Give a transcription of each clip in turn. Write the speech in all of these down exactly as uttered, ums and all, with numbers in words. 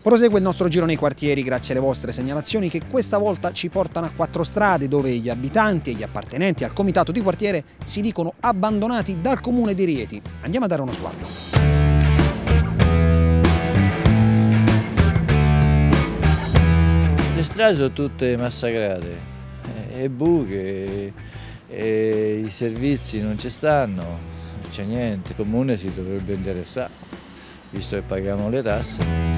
Prosegue il nostro giro nei quartieri grazie alle vostre segnalazioni che questa volta ci portano a Quattrostrade, dove gli abitanti e gli appartenenti al comitato di quartiere si dicono abbandonati dal comune di Rieti. Andiamo a dare uno sguardo. Le strade sono tutte massacrate, e buche, e i servizi non ci stanno, non c'è niente. Il comune si dovrebbe interessare, visto che paghiamo le tasse.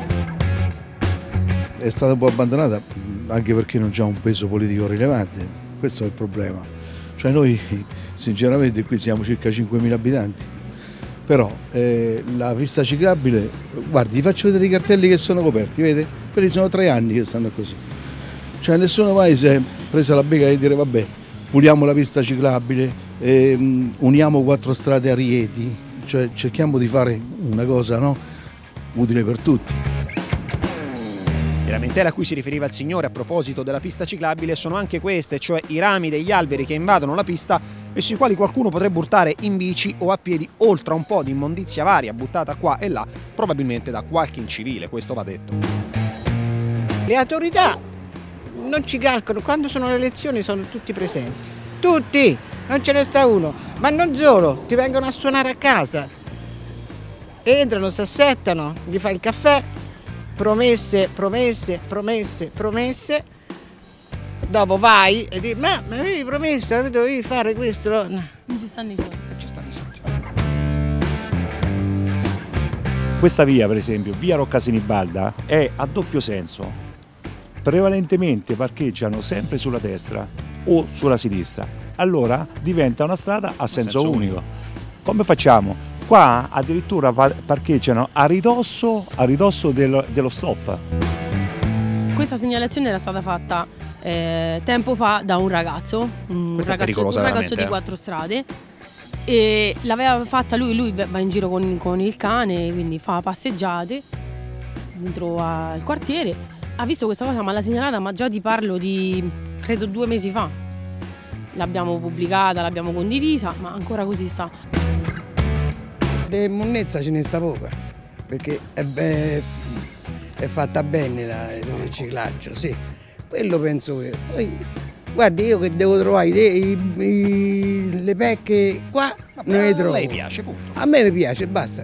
È stata un po' abbandonata anche perché non c'è un peso politico rilevante, questo è il problema. Cioè noi sinceramente qui siamo circa cinquemila abitanti, però eh, la pista ciclabile, guardi, vi faccio vedere i cartelli che sono coperti, vede? Quelli sono tre anni che stanno così. Cioè nessuno mai si è presa la bega di dire vabbè, puliamo la pista ciclabile, eh, uniamo Quattrostrade a Rieti, cioè cerchiamo di fare una cosa, no? Utile per tutti. Le lamentele a cui si riferiva il signore a proposito della pista ciclabile sono anche queste, cioè i rami degli alberi che invadono la pista e sui quali qualcuno potrebbe urtare in bici o a piedi, oltre a un po' di immondizia varia buttata qua e là, probabilmente da qualche incivile, questo va detto. Le autorità non ci calcolano, quando sono le elezioni sono tutti presenti, tutti, non ce ne sta uno, ma non solo, ti vengono a suonare a casa, entrano, si assettano, gli fai il caffè, promesse, promesse, promesse, promesse, dopo vai e dici ma mi avevi promesso, dovevi fare questo, no. Non ci stanno i soldi. Non ci stanno i soldi. Questa via, per esempio, via Rocca Sinibalda, è a doppio senso. Prevalentemente parcheggiano sempre sulla destra o sulla sinistra. Allora diventa una strada a senso, senso unico. unico. Come facciamo? Qua addirittura parcheggiano a ridosso, a ridosso del, dello stop. Questa segnalazione era stata fatta eh, tempo fa da un ragazzo, un ragazzo, un ragazzo di Quattrostrade, e l'aveva fatta lui, lui va in giro con, con il cane, quindi fa passeggiate dentro al quartiere, ha visto questa cosa ma l'ha segnalata, ma già ti parlo di credo due mesi fa. L'abbiamo pubblicata, l'abbiamo condivisa, ma ancora così sta. Di monnezza ce ne sta poca, perché è, be è fatta bene la, il riciclaggio, sì, quello penso io. Poi, guardi, io che devo trovare i, i, le pecche qua, vabbè, non le trovo. A lei piace, punto. A me mi piace, basta.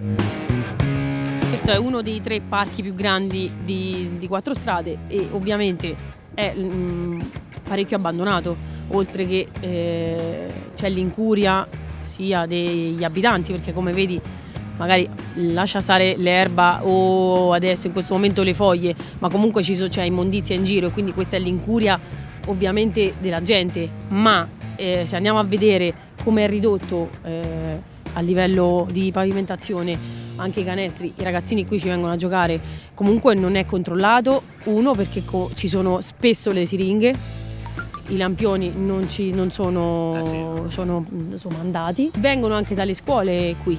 Questo è uno dei tre parchi più grandi di, di Quattrostrade e ovviamente è mh, parecchio abbandonato, oltre che eh, c'è l'incuria sia degli abitanti, perché come vedi magari lascia stare l'erba o adesso in questo momento le foglie, ma comunque c'è immondizia in giro e quindi questa è l'incuria ovviamente della gente, ma eh, se andiamo a vedere come è ridotto eh, a livello di pavimentazione anche i canestri, i ragazzini qui ci vengono a giocare, comunque non è controllato, uno perché ci sono spesso le siringhe, i lampioni non, ci, non sono, eh sì. sono, sono andati, vengono anche dalle scuole qui,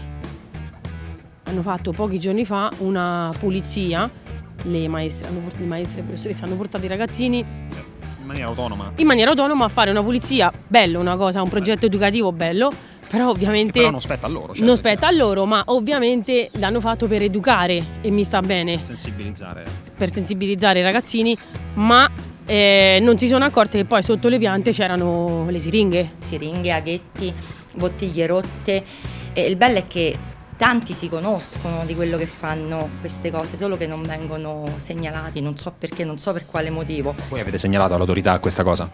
hanno fatto pochi giorni fa una pulizia, le maestre, hanno portato, le maestre e le professoresse hanno portato i ragazzini sì, in maniera autonoma in maniera autonoma a fare una pulizia, bello, una cosa, un progetto educativo bello, però ovviamente che però non spetta a loro, certo, non spetta a loro, ma ovviamente l'hanno fatto per educare e mi sta bene, per sensibilizzare per sensibilizzare i ragazzini, ma Eh, non si sono accorte che poi sotto le piante c'erano le siringhe. Siringhe, aghetti, bottiglie rotte e il bello è che tanti si conoscono di quello che fanno queste cose, solo che non vengono segnalati, non so perché, non so per quale motivo. Voi avete segnalato all'autorità questa cosa?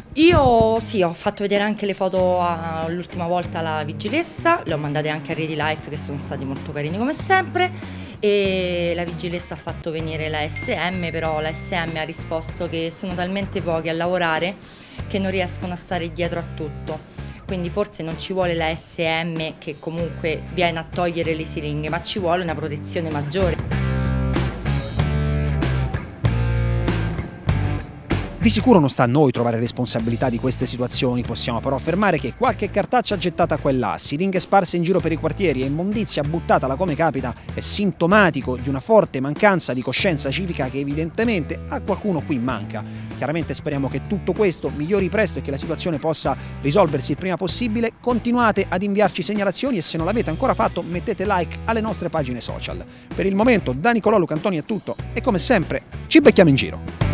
Io sì, ho fatto vedere anche le foto l'ultima volta alla vigilessa, le ho mandate anche a Rieti Life che sono stati molto carini come sempre e la vigilessa ha fatto venire la S M, però la S M ha risposto che sono talmente pochi a lavorare che non riescono a stare dietro a tutto, quindi forse non ci vuole la S M che comunque viene a togliere le siringhe, ma ci vuole una protezione maggiore. Di sicuro non sta a noi trovare responsabilità di queste situazioni, possiamo però affermare che qualche cartaccia gettata qua e là, siringhe sparse in giro per i quartieri e immondizia buttata là come capita è sintomatico di una forte mancanza di coscienza civica che evidentemente a qualcuno qui manca. Chiaramente speriamo che tutto questo migliori presto e che la situazione possa risolversi il prima possibile. Continuate ad inviarci segnalazioni e se non l'avete ancora fatto mettete like alle nostre pagine social. Per il momento da Nicolò Lucantoni è tutto e come sempre ci becchiamo in giro.